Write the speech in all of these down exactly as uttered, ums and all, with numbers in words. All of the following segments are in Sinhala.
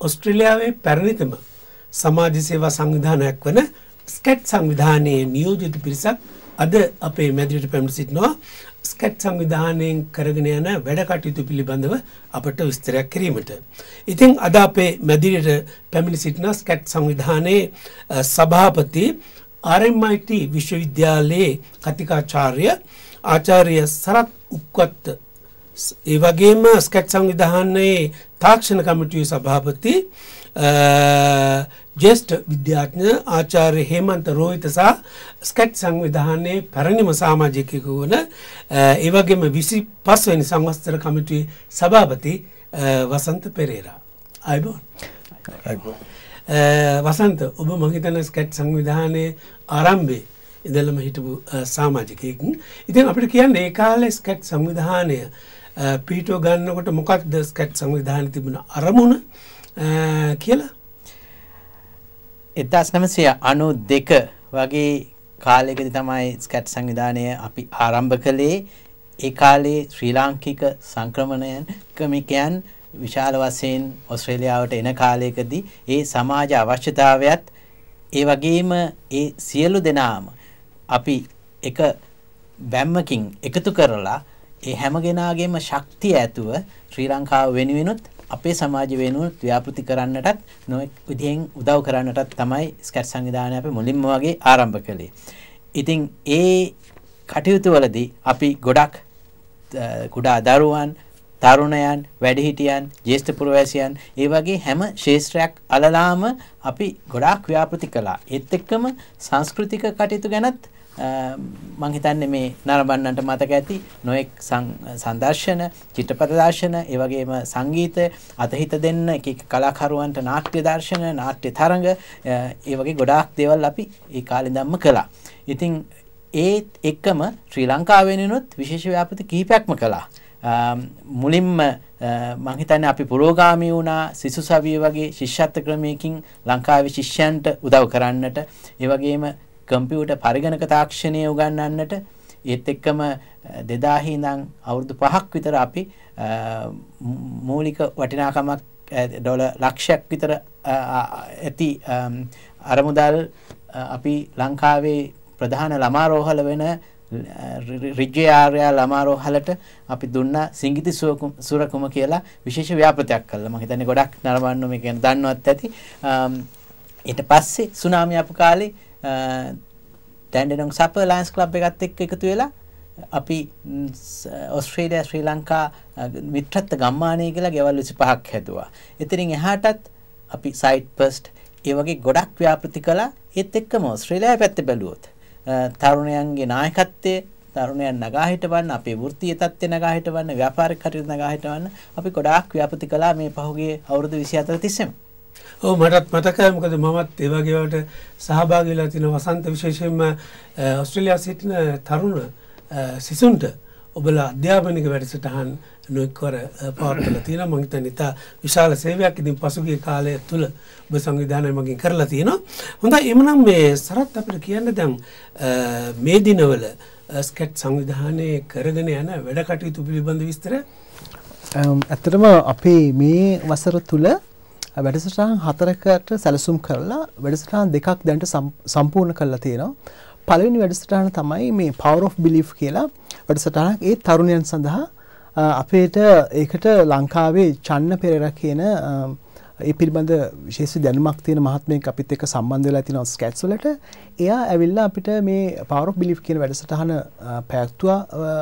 ඔස්ට්‍රේලියාවේ පැරණිතම සමාජ සේවා සංවිධානයක් වන ස්කැට් සංවිධානයේ නියෝජිත පිරිසක් අද අපේ මැදිරියට පැමිණ සිටිනවා. ස්කැට් සංවිධානයෙන් කරගෙන යන වැඩ කටයුතු පිළිබඳව අපට විස්තරයක් කිරීමට. ඉතින් අද අපේ මැදිරියට පැමිණ සිටින ස්කැට් සංවිධානයේ සභාපති ආර් එම් ආයි ටී විශ්වවිද්‍යාලයේ කතිකාචාර්ය ආචාර්ය සරත් උක්කත්, ඒ වගේම ස්කැට් සංවිධානයේ තාක්ෂණ කමිටුවේ සභාපති ජ්‍යෙෂ්ඨ විද්‍යාඥ ආචාර්ය හේමන්ත රෝහිත සහ ස්කැට් සංවිධානයේ පැරණිම සමාජිකයෙකු වන ඒ වගේම විසිපස් වෙනි සංවත්සර කමිටුවේ සභාපති වසන්ත පෙරේරා. අයබෝන්. වසන්ත, ඔබ මම හිතන්නේ ස්කැට් සංවිධානයේ ආරම්භයේ ඉඳලම හිටපු සමාජිකයෙක්. ඉතින් අපිට කියන්නේ ඒ කාලේ ස්කැට් සංවිධානය පිටෝ ගන්නකොට මොකක්ද ස්කැට් සංවිධානයේ තිබුණ අරමුණ කියලා? එක්දහස් නවසිය අනූ දෙක වගේ කාලයකදී තමයි ස්කැට් සංවිධානය අපි ආරම්භ කළේ. ඒ කාලේ ශ්‍රී ලාංකික සංක්‍රමණයන් ක්‍රමිකයන් විශාල වශයෙන් ඕස්ට්‍රේලියාවට එන කාලයකදී ඒ සමාජ අවශ්‍යතාවයත් ඒ වගේම ඒ සියලු දෙනාම අපි එක බැම්මකින් එකතු කරලා ඒ හැම කෙනාගේම ශක්තිය ඇතුව ශ්‍රී ලංකාව වෙනුවෙනුත් අපේ සමාජ වෙනුවෙනුත් ව්‍යාපෘති කරන්නටත් නොඑක් විදිහෙන් උදව් කරන්නටත් තමයි ස්කැට් සංවිධානය අපි මුලින්ම වගේ ආරම්භ කළේ. ඉතින් ඒ කටයුතු වලදී අපි ගොඩක් කුඩා දරුවන්, තරුණයන්, වැඩිහිටියන්, ජ්‍යෙෂ්ඨ පුරවැසියන්, ඒ වගේ හැම ක්ෂේත්‍රයක් අලලාම අපි ගොඩාක් ව්‍යාපෘති කළා. ඒත් එක්කම සංස්කෘතික කටයුතු ගැනත් මම හිතන්නේ මේ නරඹන්නන්ට මතක ඇති නොඑක් සංදර්ශන, චිත්‍රපට දර්ශන, ඒ වගේම සංගීත අතහිත දෙන්න එක එක කලාකරුවන්ට නාට්‍ය දර්ශන, නාට්‍ය තරඟ, ඒ වගේ ගොඩාක් දේවල් අපි ඒ කාලේ ඉඳන්ම කළා. ඉතින් ඒත් එක්කම ශ්‍රී ලංකාව වෙනුවෙනුත් විශේෂ ව්‍යාපෘති කිහිපයක්ම කළා. මුලින්ම මම හිතන්නේ අපි පුරෝගාමී වුණා සිසු සවිය වගේ ශිෂ්‍යත්ව ක්‍රමයකින් ලංකාවේ ශිෂ්‍යයන්ට උදව් කරන්නට, ඒ වගේම කම්පියුටර් පරිගණක තාක්ෂණය උගන්වන්නට. ඒත් එක්කම දෙදාහේ ඉඳන් අවුරුදු පහක් විතර අපි මූලික වටිනාකමක් ඩොලර් ලක්ෂයක් විතර ඇති අරමුදල් අපි ලංකාවේ ප්‍රධාන ළමා රෝහල වෙන රිජ්ජේ ආර්යා ළමා රෝහලට අපි දුන්නා සිංගිති සුරකුම කියලා විශේෂ ව්‍යාපෘතියක් කළා. මම හිතන්නේ ගොඩක් නරඹන්න මේ කියන දන්නවත් ඇති. ඊට පස්සේ සුනාමි ආපු කාලේ ඩැන්ඩනොන් සපර් ලයන්ස් ක්ලබ් එකත් එක්ක එකතු වෙලා අපි ඕස්ට්‍රේලියා ශ්‍රී ලංකා මිත්‍රත්ව ගම්මානය කියලා ගෙවල් විසිපහක් හැදුවා. එතනින් එහාටත් අපි සයිට් පස්ට් ඒ වගේ ගොඩක් ව්‍යාපෘති කළා. ඒත් එක්කම ඕස්ට්‍රේලියාවේ පැත්තේ බැලුවොත් තරුණයන්ගේ නායකත්වයේ තරුණයන් නගා හිටවන්න, අපේ වෘත්තීය තත්ත්වය නගා හිටවන්න, ව්‍යාපාරික කටයුතු නගා හිටවන්න අපි ගොඩාක් ව්‍යාපෘති කළා මේ පහුගිය අවුරුදු විසිහතර තිස්සේම. ඔව්, මටත් මතකයි. මොකද මමත් ඒ වගේ වලට සහභාගී වෙලා තිනවා. වසන්ත, විශේෂයෙන්ම ඕස්ට්‍රේලියාවේ සිටින තරුණ සිසුන්ට ඔබලා අධ්‍යාපනික වැඩසටහන් නොඑක්වර පවත්වලා තියෙනවා. මම හිතන්නේ ඉතා විශාල සේවයක් ඉතින් පසුගිය කාලය තුල ඔබ සංවිධානය මගින් කරලා තියෙනවා. හොඳයි, එhmenan මේ සරත් අපිට කියන්න දැන් මේ දිනවල ස්කැට් සංවිධානයේ කරගෙන යන වැඩ කටයුතු පිළිබඳ විස්තර. ඇත්තටම අපේ මේ වසර තුල වැඩසටහන් හතරකට සැලසුම් කරලා වැඩසටහන් දෙකක් දැනට සම්පූර්ණ කරලා තියෙනවා. පළවෙනි වැඩසටහන තමයි මේ Power of Belief කියලා වැඩසටහනක්. ඒ තරුණයන් සඳහා අපේට ඒකට ලංකාවේ චන්න පෙරේරා කියන ඒ පිළිබඳ විශේෂ දැනුමක් තියෙන මහත්මයෙක් අපිත් එක්ක සම්බන්ධ වෙලා තිනවා ස්කැට්ස් වලට. එයා ඇවිල්ලා අපිට මේ Power of Belief කියන වැඩසටහන පැවැත්වුවා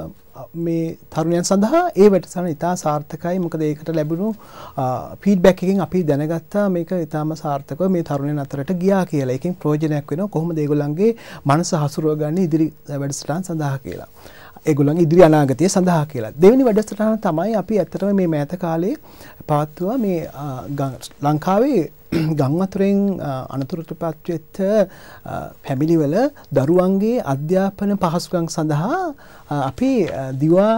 මේ තරුණයන් සඳහා. ඒ වැඩසටහන ඉතා සාර්ථකයි. මොකද ඒකට ලැබුණු ෆීඩ්බැක් එකෙන් අපි දැනගත්තා මේක ඉතාම සාර්ථකව මේ තරුණයන් අතරට ගියා කියලා. ඒකෙන් ප්‍රයෝජනයක් වෙනවා කොහොමද ඒගොල්ලන්ගේ මනස හසුරුව ගන්න ඉදිරි වැඩසටහන් සඳහා කියලා. ඒගොල්ලන්ගේ ඉදිරි අනාගතය සඳහා කියලා. දෙවෙනි වැඩසටහන තමයි අපි ඇත්තටම මේ මෑත කාලේ පවත්වුවා මේ ලංකාවේ ගම් වතුරෙන් අනතුරටපත් වෙච්ච ෆැමිලි වල දරුවන්ගේ අධ්‍යාපන පහසුකම් සඳහා අපි දිවා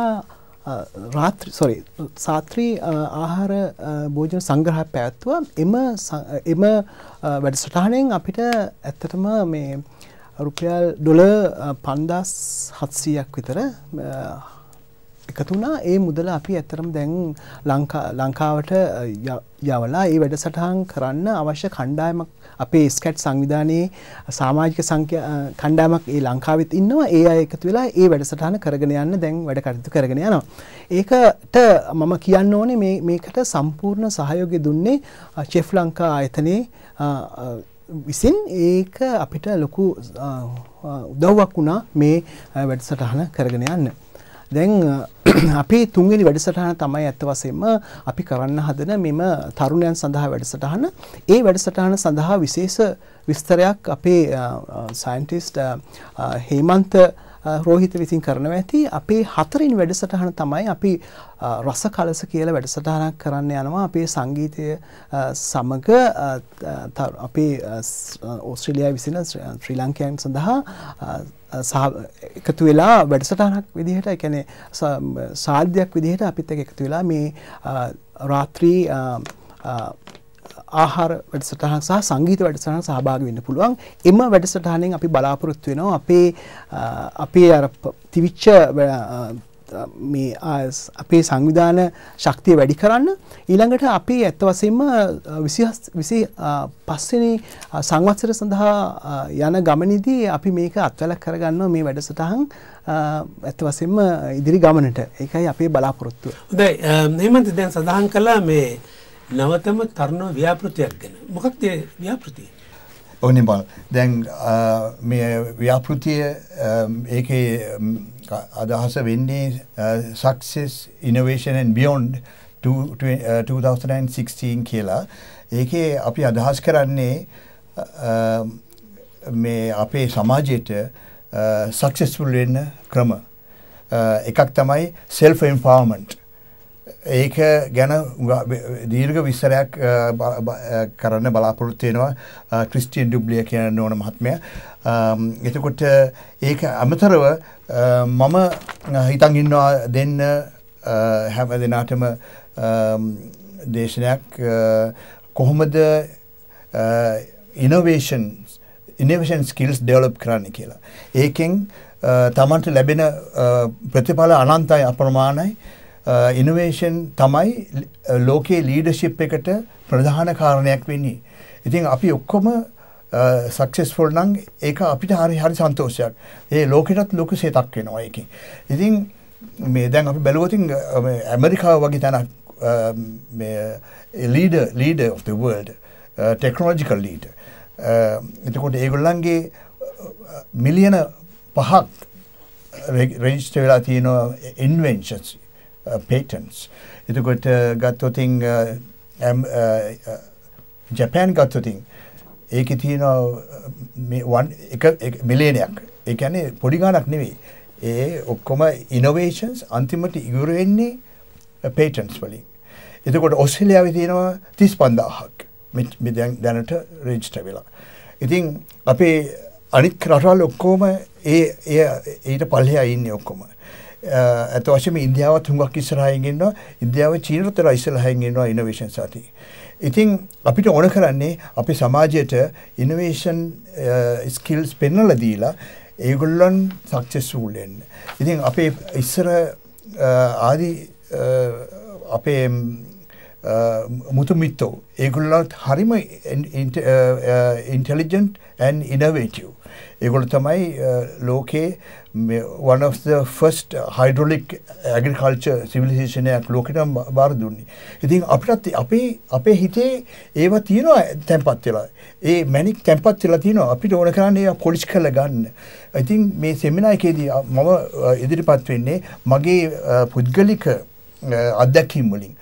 රාත්‍රී sorry සාත්‍රී ආහාර භෝජන සංග්‍රහයක් පැවැත්වුවා. එම එම වැඩසටහනෙන් අපිට ඇත්තටම මේ රුපියල් ඩොලර් පන්දාස් හත්සීයක් විතර එකතු වුණා. ඒ මුදල අපි ඇත්තටම දැන් ලංකා ලංකාවට යවලා ඒ වැඩසටහන් කරන්න අවශ්‍ය කණ්ඩායමක් අපේ ස්කැට් සංවිධානයේ සමාජික සංඛ්‍යා කණ්ඩායමක් ඒ ලංකාවෙත් ඉන්නවා. ඒ අය එකතු වෙලා ඒ වැඩසටහන කරගෙන යන්න දැන් වැඩ කටයුතු කරගෙන යනවා. ඒකට මම කියන්න ඕනේ මේ මේකට සම්පූර්ණ සහයෝගය දුන්නේ චෙෆ් ලංකා ආයතනයේ විසින්. ඒක අපිට ලොකු උදව්වක් වුණා මේ වැඩසටහන කරගෙන යන්න. දැන් අපේ තුන්වෙනි වැඩසටහන තමයි ඇත්ත වශයෙන්ම අපි කරන්න හදන මෙම තරුණයන් සඳහා වැඩසටහන. ඒ වැඩසටහන සඳහා විශේෂ විස්තරයක් අපේ සයන්ටිස්ට් හේමන්ත රෝහිත විසින් කරනවා ඇති. අපේ හතරවෙනි වැඩසටහන තමයි අපි රස කලස කියලා වැඩසටහනක් කරන්න යනවා. අපේ සංගීතය සමග අපේ ඕස්ට්‍රේලියාවේ විසින ශ්‍රී ලංකාවෙන් සඳහා සහ එකතු වෙලා වැඩසටහනක් විදිහට, ඒ කියන්නේ සාධ්‍යයක් විදිහට අපිත් එක්ක එකතු වෙලා මේ රාත්‍රී ආහාර වැඩසටහන සහ සංගීත වැඩසටහන සහභාගී වෙන්න පුළුවන්. එම වැඩසටහනෙන් අපි බලාපොරොත්තු වෙනවා අපේ අපේ අර තිවිච්ච මේ අපේ සංවිධාන ශක්තිය වැඩි කරන්න. ඊළඟට අපි ඇත්ත වශයෙන්ම විසි පහ වෙනි සංවත්සර සඳහා යන ගමනේදී අපි මේක අත්වැල කරගන්නවා මේ වැඩසටහන් ඇත්ත වශයෙන්ම ඉදිරි ගමනට. ඒකයි අපේ බලාපොරොත්තුව. හොඳයි. හේමන්ත දැන් සඳහන් කළා මේ නවතම තරුණ ව්‍යාපෘතියක් ගැන. මොකක්ද ව්‍යාපෘතිය? ඕනේ බල. දැන් මේ ව්‍යාපෘතිය ඒකේ අදහස වෙන්නේ success innovation and beyond twenty sixteen කියලා. ඒකේ අපි අදහස් කරන්නේ මේ අපේ සමාජයට successful වෙන්න ක්‍රම. එකක් තමයි self empowerment. ඒක ගැන දීර්ඝ විස්තරයක් කරන්න බලාපොරොත්තු වෙනවා ක්‍රිස්ටියන් ඩුබ්ලිය කියන ඕන මහත්මයා. එතකොට ඒක අමතරව මම හිතන් ඉන්නවා දෙන්න හැම දිනකටම දේශනයක් කොහොමද innovation innovation skills develop කරන්න කියලා. ඒකෙන් තමන්ට ලැබෙන ප්‍රතිඵල අනන්තයි අප්‍රමාණයි. ඉනෝවේෂන් තමයි ලෝකයේ ලීඩර්ෂිප් එකට ප්‍රධාන කාරණයක් වෙන්නේ. ඉතින් අපි ඔක්කොම සක්සස්ෆුල් නම් ඒක අපිට හරි හරි සන්තෝෂයක්. ඒ ලෝකෙටත් ලොකු සේතක් වෙනවා ඒකෙන්. ඉතින් මේ දැන් අපි බැලුවොත් ඇමරිකාව වගේ තැනක් මේ leader leader of the world uh, technological leader. එතකොට ඒගොල්ලන්ගේ මිලියන පහක් රෙජිස්ටර් වෙලා තියෙන inventions Uh, patents. එතකොට ගත්තොතින් ජපාන් ගත්තොතින් ඒකේ තියෙන එක මිලියනයක්. ඒ කියන්නේ පොඩි ගාණක් නෙවෙයි. ඒ ඔක්කොම innovations අන්තිමට ඉවර වෙන්නේ patents වලින්. එතකොට ඕස්ට්‍රේලියාවේ තියෙනවා තිස් පන්දාහක් මේ දැනට රෙජිස්ටර් වෙලා. ඉතින් අපේ අනිත් රටවල් ඔක්කොම ඒ ඒ ඊට පල්ලෙහා ඉන්නේ ඔක්කොම. ඇත්ත වශයෙන්ම ඉන්දියාවත් හුඟක් ඉස්සරහින් ඉන්නවා. ඉන්දියාව චීනට වඩා ඉස්සරහින් ඉන්නවා ඉනෝවේෂන් සාති. ඉතින් අපිට ඕන කරන්නේ අපේ සමාජයට ඉනෝවේෂන් ස්කිල්ස් පෙන්වලා දීලා ඒගොල්ලන් සක්සස්ෆුල් වෙන්න. ඉතින් අපේ ඉස්සර ආදි අපේ මුතු මිත්තෝ ඒගොල්ලන්ට හරිම ඉන්ටෙලිජන්ට් and innovative. ඒගොල්ලෝ තමයි ලෝකේ one of the first hydraulic agriculture civilization එකක් ලෝකෙට බාර දුන්නේ. ඉතින් අපිට අපේ අපේ හිතේ ඒවා තියෙනවා තැම්පත් වෙලා. ඒ මැනික් තැම්පත් වෙලා තියෙනවා. අපිට ඕන කරන්නේ ඒවා පොලිෂ් කරලා ගන්න. ඉතින් මේ සෙමිනාර් එකේදී මම ඉදිරිපත් වෙන්නේ මගේ පුද්ගලික අත්දැකීම් වලින්.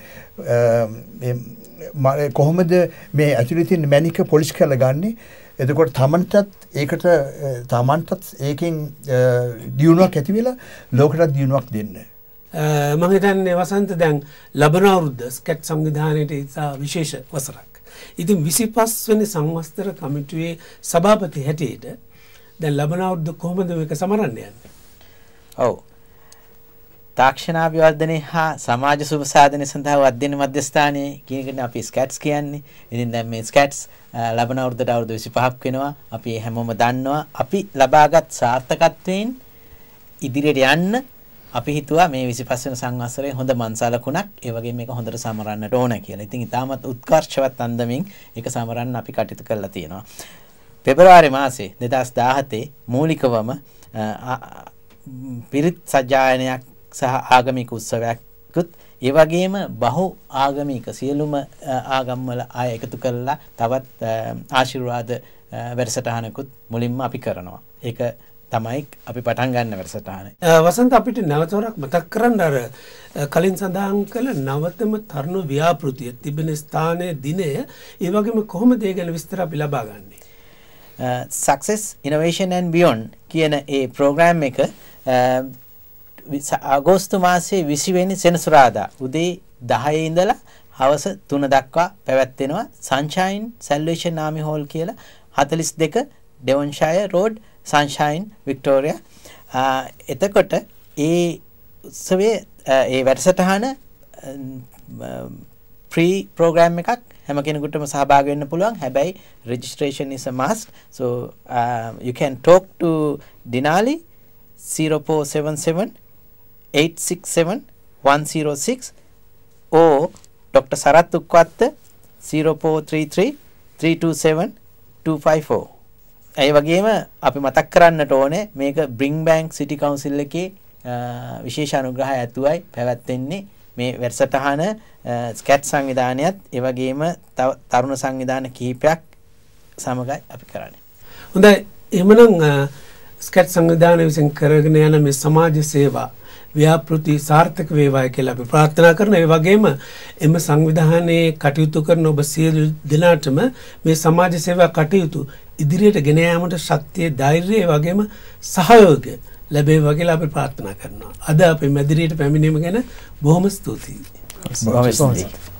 කොහොමද මේ ඇතුලේ තියෙන මැනික පොලිෂ් කරලා ගන්නේ? එතකොට තමන්ටත් ඒකට තමන්ටත් ඒකෙන් දියුණුවක් ඇති වෙලා ලෝකෙටත් දියුණුවක් දෙන්න. මම හිතන්නේ වසන්ත දැන් ලබන අවුරුද්ද ස්කැට් සංවිධානයේ ඉතා විශේෂ වසරක්. ඉතින් විසිපස් වෙනි සංවත්සර කමිටුවේ සභාපති හැටියට දැන් ලබන අවුරුද්ද කොහොමද මේක සමරන්න යන්නේ? ඔව්. තාක්ෂණාභිවර්ධනය හා සමාජ සුබ සාධනය සඳහා අධ්‍යයන මධ්‍යස්ථානයේ කියන එකට අපි ස්කැට්ස් කියන්නේ. ඉතින් දැන් මේ ස්කැට්ස් ලබන අවුරුද්දට අවුරුදු විසිපහක් වෙනවා. අපි හැමෝම දන්නවා අපි ලබාගත් සාර්ථකත්වයෙන් ඉදිරියට යන්න අපි හිතුවා මේ විසිපස් වෙනි සංවත්සරයේ හොඳ මන්සලකුණක් ඒ වගේ මේක හොඳට සමරන්නට ඕන කියලා. ඉතින් ඊටමත් උත්කර්ෂවත් අන්දමින් ඒක සමරන්න අපි කටයුතු කරලා තියෙනවා. පෙබරවාරි මාසේ දෙදහස් දාහතේ මූලිකවම පිරිත් සජ්ජායනයක් සහ ආගමික උත්සවයක්කුත් ඒ වගේම බහු ආගමික සියලුම ආගම් වල අය එකතු කරලා තවත් ආශිර්වාද වැඩසටහනකුත් මුලින්ම අපි කරනවා. ඒක තමයි අපි පටන් ගන්න වැඩසටහන. වසන්ත අපිට නැවතවරක් මතක් කරන්න අර කලින් සඳහන් කළ නවතම තරුණ ව්‍යාපෘතිය තිබෙන ස්ථානයේ දිනය ඒ වගේම කොහොමද ඒ ගැන විස්තර අපි ලබා ගන්නේ? Success Innovation and Beyond කියන ඒ ප්‍රෝග්‍රෑම් එක අගෝස්තු මාසයේ විසි වෙනි සෙනසුරාදා උදේ දහයේ ඉඳලා හවස තුන දක්වා පැවැත්වෙනවා Sunshine Salvation Army Hall කියලා හතළිස් දෙක Devonshire Road Sunshine Victoria. එතකොට ඒ උත්සවයේ ඒ වැඩසටහන ප්‍රී ප්‍රෝග්‍රෑම් එකක් හැම කෙනෙකුටම සහභාගී වෙන්න පුළුවන්. හැබැයි registration is a must. So uh, you can talk to Dinali zero four seven seven eight six seven one zero six or Doctor Sarath Ukwatta zero four three three three two seven two five four. ඒ වගේම අපි මතක් කරන්නට ඕනේ මේක Bring Bank City Council එකේ විශේෂ අනුග්‍රහය ඇතුවයි පැවැත්වෙන්නේ මේ වැඩසටහන. ස්කැට් සංවිධානයත් ඒ වගේම තරුණ සංවිධාන කිහිපයක් සමගයි අපි කරන්නේ. හොඳයි. එහෙමනම් ස්කැට් සංවිධානය විසින් කරගෙන යන මේ සමාජ සේවා ව්‍යාපෘති සාර්ථක වේවායි කියලා අපි ප්‍රාර්ථනා කරනවා. ඒ වගේම එම සංවිධානයේ කටයුතු කරන ඔබ සියලු දෙනාටම මේ සමාජ සේවා කටයුතු ඉදිරියට ගෙන යාමට ශක්තිය, ධෛර්යය වගේම සහයෝගය ලැබේවා කියලා අපි ප්‍රාර්ථනා කරනවා. අද අපි මැදිරියට පැමිණීම ගැන බොහොම ස්තුතියි. බොහොම ස්තුතියි.